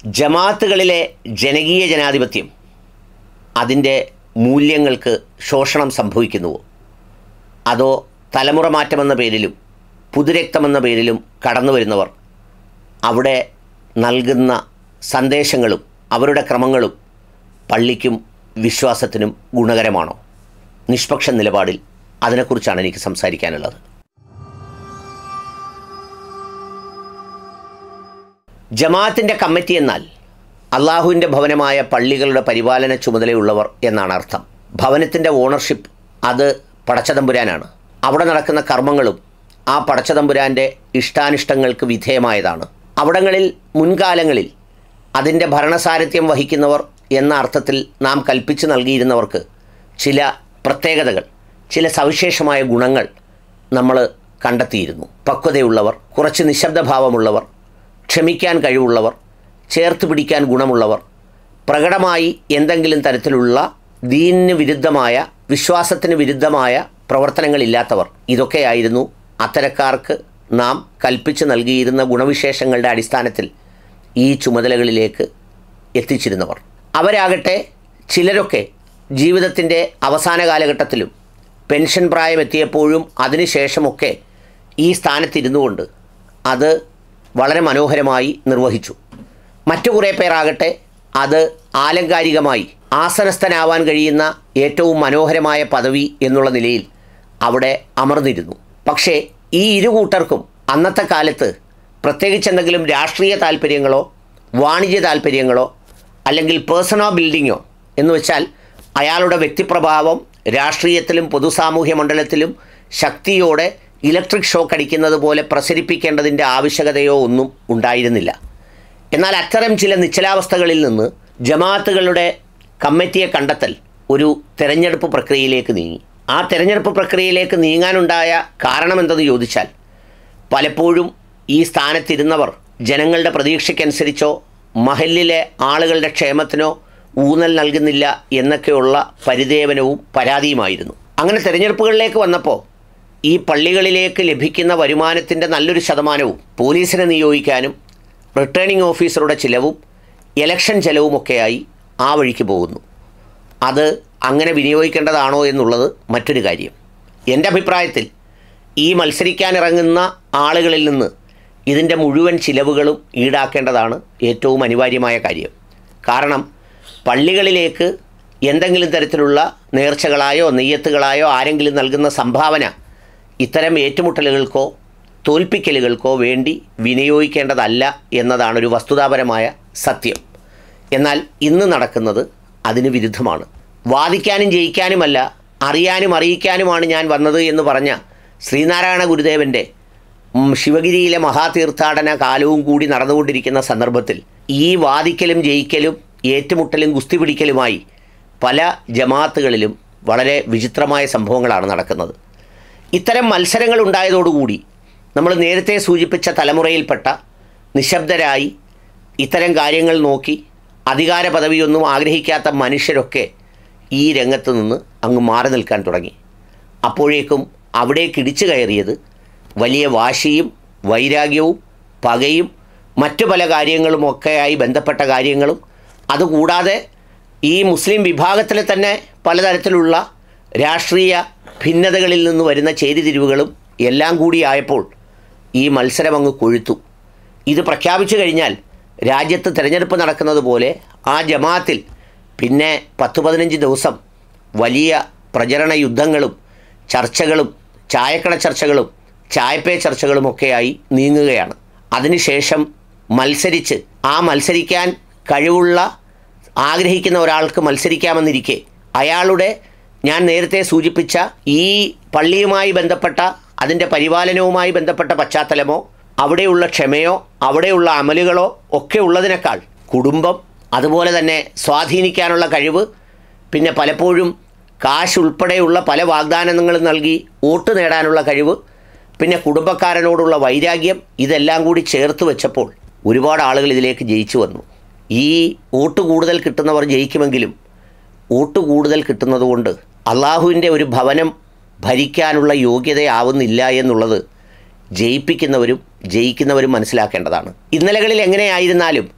ജമാഅത്തുകളിലെ ജനകീയ ജനാധിപത്യം അതിൻ്റെ മൂല്യങ്ങൾക്ക് ശോഷണം സംഭവിക്കുന്നുവോ, അതോ തലമുറ മാറ്റമെന്ന പേരിലും പുതുരക്തമെന്ന പേരിലും കടന്നു വരുന്നവർ അവിടെ നൽകുന്ന സന്ദേശങ്ങളും അവരുടെ ക്രമങ്ങളും പള്ളിക്കും വിശ്വാസത്തിനും ഗുണകരമാണോ? നിഷ്പക്ഷ നിലപാടിൽ അതിനെക്കുറിച്ചാണ് എനിക്ക് സംസാരിക്കാനുള്ളത്. ജമാഅത്തിൻ്റെ കമ്മിറ്റി എന്നാൽ അള്ളാഹുവിൻ്റെ ഭവനമായ പള്ളികളുടെ പരിപാലന ചുമതലയുള്ളവർ എന്നാണ് അർത്ഥം. ഭവനത്തിൻ്റെ ഓണർഷിപ്പ് അത് പടച്ചതമ്പുരാനാണ്. അവിടെ നടക്കുന്ന കർമ്മങ്ങളും ആ പടച്ചതമ്പുരാൻ്റെ ഇഷ്ടാനിഷ്ടങ്ങൾക്ക് വിധേയമായതാണ്. അവിടങ്ങളിൽ മുൻകാലങ്ങളിൽ അതിൻ്റെ ഭരണസാരഥ്യം വഹിക്കുന്നവർ എന്ന അർത്ഥത്തിൽ നാം കൽപ്പിച്ചു നൽകിയിരുന്നവർക്ക് ചില പ്രത്യേകതകൾ, ചില സവിശേഷമായ ഗുണങ്ങൾ നമ്മൾ കണ്ടെത്തിയിരുന്നു. പക്വതയുള്ളവർ, കുറച്ച് നിശബ്ദഭാവമുള്ളവർ, ക്ഷമിക്കാൻ കഴിവുള്ളവർ, ചേർത്ത് പിടിക്കാൻ ഗുണമുള്ളവർ, പ്രകടമായി എന്തെങ്കിലും തരത്തിലുള്ള ദീനിന് വിരുദ്ധമായ, വിശ്വാസത്തിന് വിരുദ്ധമായ പ്രവർത്തനങ്ങളില്ലാത്തവർ. ഇതൊക്കെയായിരുന്നു അത്തരക്കാർക്ക് നാം കൽപ്പിച്ചു നൽകിയിരുന്ന ഗുണവിശേഷങ്ങളുടെ അടിസ്ഥാനത്തിൽ ഈ ചുമതലകളിലേക്ക് എത്തിച്ചിരുന്നവർ. അവരാകട്ടെ ചിലരൊക്കെ ജീവിതത്തിൻ്റെ അവസാന കാലഘട്ടത്തിലും പെൻഷൻ പ്രായമെത്തിയപ്പോഴും അതിനുശേഷമൊക്കെ ഈ സ്ഥാനത്തിരുന്നു കൊണ്ട് അത് വളരെ മനോഹരമായി നിർവഹിച്ചു. മറ്റു കുറേ പേരാകട്ടെ അത് ആലങ്കാരികമായി ആസനസ്ഥനാവാൻ കഴിയുന്ന ഏറ്റവും മനോഹരമായ പദവി എന്നുള്ള നിലയിൽ അവിടെ അമർന്നിരുന്നു. പക്ഷേ ഈ ഇരു കൂട്ടർക്കും അന്നത്തെ കാലത്ത് പ്രത്യേകിച്ച് എന്തെങ്കിലും രാഷ്ട്രീയ താല്പര്യങ്ങളോ വാണിജ്യ താല്പര്യങ്ങളോ അല്ലെങ്കിൽ പേഴ്സണൽ ബിൽഡിങ്ങോ എന്ന് വെച്ചാൽ അയാളുടെ വ്യക്തിപ്രഭാവം രാഷ്ട്രീയത്തിലും പൊതുസാമൂഹ്യ മണ്ഡലത്തിലും ശക്തിയോടെ ഇലക്ട്രിക് ഷോക്ക് അടിക്കുന്നത് പോലെ പ്രസരിപ്പിക്കേണ്ടതിൻ്റെ ആവശ്യകതയോ ഒന്നും ഉണ്ടായിരുന്നില്ല. എന്നാൽ അത്തരം ചില നിശ്ചലാവസ്ഥകളിൽ നിന്ന് ജമാഅത്തുകളുടെ കമ്മിറ്റിയെ കണ്ടെത്തൽ ഒരു തെരഞ്ഞെടുപ്പ് പ്രക്രിയയിലേക്ക് നീങ്ങി. ആ തെരഞ്ഞെടുപ്പ് പ്രക്രിയയിലേക്ക് നീങ്ങാനുണ്ടായ കാരണമെന്തെന്ന് ചോദിച്ചാൽ, പലപ്പോഴും ഈ സ്ഥാനത്തിരുന്നവർ ജനങ്ങളുടെ പ്രതീക്ഷയ്ക്കനുസരിച്ചോ മഹല്ലിലെ ആളുകളുടെ ക്ഷേമത്തിനോ ഊന്നൽ നൽകുന്നില്ല എന്നൊക്കെയുള്ള പരിദേവനവും പരാതിയുമായിരുന്നു. അങ്ങനെ തെരഞ്ഞെടുപ്പുകളിലേക്ക് വന്നപ്പോൾ ഈ പള്ളികളിലേക്ക് ലഭിക്കുന്ന വരുമാനത്തിൻ്റെ നല്ലൊരു ശതമാനവും പോലീസിനെ നിയോഗിക്കാനും റിട്ടേണിംഗ് ഓഫീസറുടെ ചിലവും ഇലക്ഷൻ ചിലവുമൊക്കെയായി ആ വഴിക്ക് പോകുന്നു. അത് അങ്ങനെ വിനിയോഗിക്കേണ്ടതാണോ എന്നുള്ളത് മറ്റൊരു കാര്യം. എൻ്റെ അഭിപ്രായത്തിൽ ഈ മത്സരിക്കാനിറങ്ങുന്ന ആളുകളിൽ നിന്ന് ഇതിൻ്റെ മുഴുവൻ ചിലവുകളും ഈടാക്കേണ്ടതാണ് ഏറ്റവും അനിവാര്യമായ കാര്യം. കാരണം പള്ളികളിലേക്ക് എന്തെങ്കിലും തരത്തിലുള്ള നേർച്ചകളായോ നെയ്യത്തുകളായോ ആരെങ്കിലും നൽകുന്ന സംഭാവന ഇത്തരം ഏറ്റുമുട്ടലുകൾക്കോ തോൽപ്പിക്കലുകൾക്കോ വേണ്ടി വിനിയോഗിക്കേണ്ടതല്ല എന്നതാണ് ഒരു വസ്തുതാപരമായ സത്യം. എന്നാൽ ഇന്ന് നടക്കുന്നത് അതിന് വിരുദ്ധമാണ്. വാദിക്കാനും ജയിക്കാനുമല്ല, അറിയാനും അറിയിക്കാനുമാണ് ഞാൻ വന്നത് എന്ന് പറഞ്ഞ ശ്രീനാരായണ ഗുരുദേവൻ്റെ ശിവഗിരിയിലെ മഹാതീർത്ഥാടന കാലവും കൂടി നടന്നുകൊണ്ടിരിക്കുന്ന സന്ദർഭത്തിൽ ഈ വാദിക്കലും ജയിക്കലും ഏറ്റുമുട്ടലും ഗുസ്തി പിടിക്കലുമായി പല ജമാഅത്തുകളിലും വളരെ വിചിത്രമായ സംഭവങ്ങളാണ് നടക്കുന്നത്. ഇത്തരം മത്സരങ്ങൾ ഉണ്ടായതോടുകൂടി നമ്മൾ നേരത്തെ സൂചിപ്പിച്ച തലമുറയിൽപ്പെട്ട നിശബ്ദരായി ഇത്തരം കാര്യങ്ങൾ നോക്കി അധികാര പദവിയൊന്നും ആഗ്രഹിക്കാത്ത മനുഷ്യരൊക്കെ ഈ രംഗത്ത് നിന്ന് അങ്ങ് മാറി നിൽക്കാൻ തുടങ്ങി. അപ്പോഴേക്കും അവിടേക്ക് ഇടിച്ചു കയറിയത് വലിയ വാശിയും വൈരാഗ്യവും പകയും മറ്റു പല കാര്യങ്ങളുമൊക്കെയായി ബന്ധപ്പെട്ട കാര്യങ്ങളും, അതുകൂടാതെ ഈ മുസ്ലിം വിഭാഗത്തിലെ തന്നെ പലതരത്തിലുള്ള രാഷ്ട്രീയ ഭിന്നതകളിൽ നിന്ന് വരുന്ന ചേരിതിരിവുകളും എല്ലാം കൂടിയായപ്പോൾ ഈ മത്സരം അങ്ങ് കൊഴുത്തു. ഇത് പ്രഖ്യാപിച്ചു കഴിഞ്ഞാൽ രാജ്യത്ത് തിരഞ്ഞെടുപ്പ് നടക്കുന്നത് പോലെ ആ ജമാഅത്തിൽ പിന്നെ 10-15 ദിവസം വലിയ പ്രചരണ യുദ്ധങ്ങളും ചർച്ചകളും ചായക്കട ചർച്ചകളും ചായപ്പേ ചർച്ചകളുമൊക്കെയായി നീങ്ങുകയാണ്. അതിനുശേഷം മത്സരിച്ച് മത്സരിക്കാൻ കഴിവുള്ള ആഗ്രഹിക്കുന്ന ഒരാൾക്ക് മത്സരിക്കാമെന്നിരിക്കെ അയാളുടെ ഞാൻ നേരത്തെ സൂചിപ്പിച്ച ഈ പള്ളിയുമായി ബന്ധപ്പെട്ട അതിൻ്റെ പരിപാലനവുമായി ബന്ധപ്പെട്ട പശ്ചാത്തലമോ അവിടെയുള്ള ക്ഷമയോ അവിടെയുള്ള അമലുകളോ ഒക്കെ ഉള്ളതിനേക്കാൾ കുടുംബം, അതുപോലെ തന്നെ സ്വാധീനിക്കാനുള്ള കഴിവ്, പിന്നെ പലപ്പോഴും കാശ് ഉൾപ്പെടെയുള്ള പല വാഗ്ദാനങ്ങളും നൽകി വോട്ട് നേടാനുള്ള കഴിവ്, പിന്നെ കുടുംബക്കാരനോടുള്ള വൈരാഗ്യം, ഇതെല്ലാം കൂടി ചേർത്ത് വെച്ചപ്പോൾ ഒരുപാട് ആളുകൾ ഇതിലേക്ക് ജയിച്ചു വന്നു. ഈ വോട്ട് കൂടുതൽ കിട്ടുന്നവർ ജയിക്കുമെങ്കിലും വോട്ട് കൂടുതൽ കിട്ടുന്നതുകൊണ്ട് അള്ളാഹുവിൻ്റെ ഒരു ഭവനം ഭരിക്കാനുള്ള യോഗ്യതയാവുന്നില്ല എന്നുള്ളത് ജയിപ്പിക്കുന്നവരും ജയിക്കുന്നവരും മനസ്സിലാക്കേണ്ടതാണ്. ഇന്നലകളിൽ എങ്ങനെയായിരുന്നാലും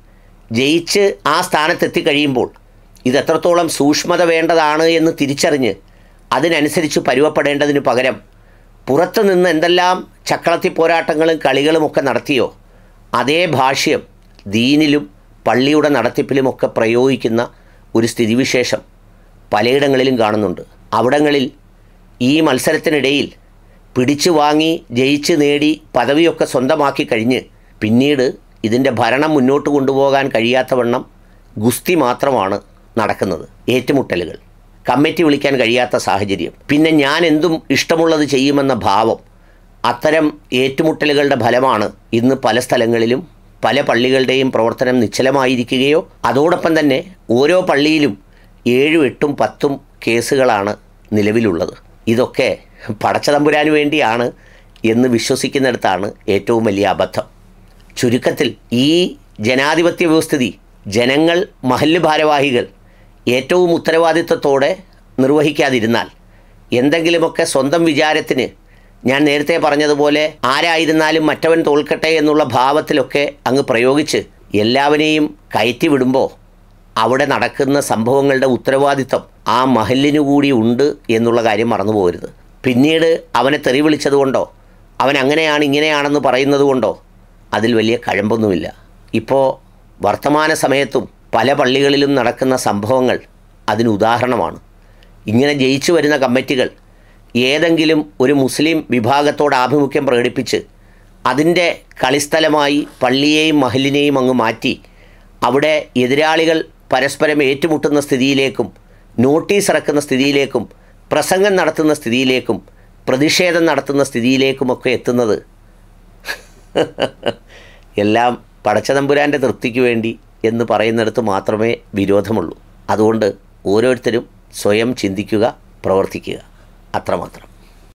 ജയിച്ച് ആ സ്ഥാനത്തെത്തിക്കഴിയുമ്പോൾ ഇതെത്രത്തോളം സൂക്ഷ്മത വേണ്ടതാണ് എന്ന് തിരിച്ചറിഞ്ഞ് അതിനനുസരിച്ച് പരുവപ്പെടേണ്ടതിന് പകരം പുറത്തു നിന്ന് എന്തെല്ലാം ചക്കളത്തി പോരാട്ടങ്ങളും കളികളുമൊക്കെ നടത്തിയോ അതേ ഭാഷ്യം ദീനിലും പള്ളിയുടെ നടത്തിപ്പിലുമൊക്കെ പ്രയോഗിക്കുന്ന ഒരു സ്ഥിതിവിശേഷം പലയിടങ്ങളിലും കാണുന്നുണ്ട്. അവിടങ്ങളിൽ ഈ മത്സരത്തിനിടയിൽ പിടിച്ചു വാങ്ങി ജയിച്ച് നേടി പദവിയൊക്കെ സ്വന്തമാക്കി കഴിഞ്ഞ് പിന്നീട് ഇതിൻ്റെ ഭരണം മുന്നോട്ട് കൊണ്ടുപോകാൻ കഴിയാത്തവണ്ണം ഗുസ്തി മാത്രമാണ് നടക്കുന്നത്. ഏറ്റുമുട്ടലുകൾ, കമ്മിറ്റി വിളിക്കാൻ കഴിയാത്ത സാഹചര്യം, പിന്നെ ഞാൻ എന്തും ഇഷ്ടമുള്ളത് ചെയ്യുമെന്ന ഭാവം. അത്തരം ഏറ്റുമുട്ടലുകളുടെ ഫലമാണ് ഇന്ന് പല സ്ഥലങ്ങളിലും പല പള്ളികളുടെയും പ്രവർത്തനം നിശ്ചലമായിരിക്കുകയോ അതോടൊപ്പം തന്നെ ഓരോ പള്ളിയിലും 7, 8, 10 കേസുകളാണ് നിലവിലുള്ളത്. ഇതൊക്കെ പടച്ചതമ്പുരാന് വേണ്ടിയാണ് എന്ന് വിശ്വസിക്കുന്നിടത്താണ് ഏറ്റവും വലിയ അബദ്ധം. ചുരുക്കത്തിൽ ഈ ജനാധിപത്യ വ്യവസ്ഥിതി ജനങ്ങൾ, മഹല്ല് ഭാരവാഹികൾ ഏറ്റവും ഉത്തരവാദിത്വത്തോടെ നിർവഹിക്കാതിരുന്നാൽ എന്തെങ്കിലുമൊക്കെ സ്വന്തം വിചാരത്തിന്, ഞാൻ നേരത്തെ പറഞ്ഞതുപോലെ ആരായിരുന്നാലും മറ്റവൻ തോൽക്കട്ടെ എന്നുള്ള ഭാവത്തിലൊക്കെ അങ്ങ് പ്രയോഗിച്ച് എല്ലാവരെയും കയറ്റി വിടുമ്പോൾ അവിടെ നടക്കുന്ന സംഭവങ്ങളുടെ ഉത്തരവാദിത്വം ആ മഹല്ലിനു കൂടി ഉണ്ട് എന്നുള്ള കാര്യം മറന്നു പോകരുത്. പിന്നീട് അവനെ തെറി വിളിച്ചതുകൊണ്ടോ അവൻ അങ്ങനെയാണ് ഇങ്ങനെയാണെന്ന് പറയുന്നത് കൊണ്ടോ അതിൽ വലിയ കഴമ്പൊന്നുമില്ല. ഇപ്പോൾ വർത്തമാന സമയത്തും പല പള്ളികളിലും നടക്കുന്ന സംഭവങ്ങൾ അതിന് ഉദാഹരണമാണ്. ഇങ്ങനെ ജയിച്ചു വരുന്ന കമ്മിറ്റികൾ ഏതെങ്കിലും ഒരു മുസ്ലിം വിഭാഗത്തോട് ആഭിമുഖ്യം പ്രകടിപ്പിച്ച് അതിൻ്റെ കളിസ്ഥലമായി പള്ളിയെയും മഹല്ലിനെയും അങ്ങ് മാറ്റി അവിടെ എതിരാളികൾ പരസ്പരം ഏറ്റുമുട്ടുന്ന സ്ഥിതിയിലേക്കും നോട്ടീസ് ഇറക്കുന്ന സ്ഥിതിയിലേക്കും പ്രസംഗം നടത്തുന്ന സ്ഥിതിയിലേക്കും പ്രതിഷേധം നടത്തുന്ന സ്ഥിതിയിലേക്കുമൊക്കെ എത്തുന്നത് എല്ലാം പടച്ചതമ്പുരാൻ്റെ തൃപ്തിക്ക് വേണ്ടി എന്ന് പറയുന്നിടത്ത് മാത്രമേ വിരോധമുള്ളൂ. അതുകൊണ്ട് ഓരോരുത്തരും സ്വയം ചിന്തിക്കുക, പ്രവർത്തിക്കുക, അത്രമാത്രം.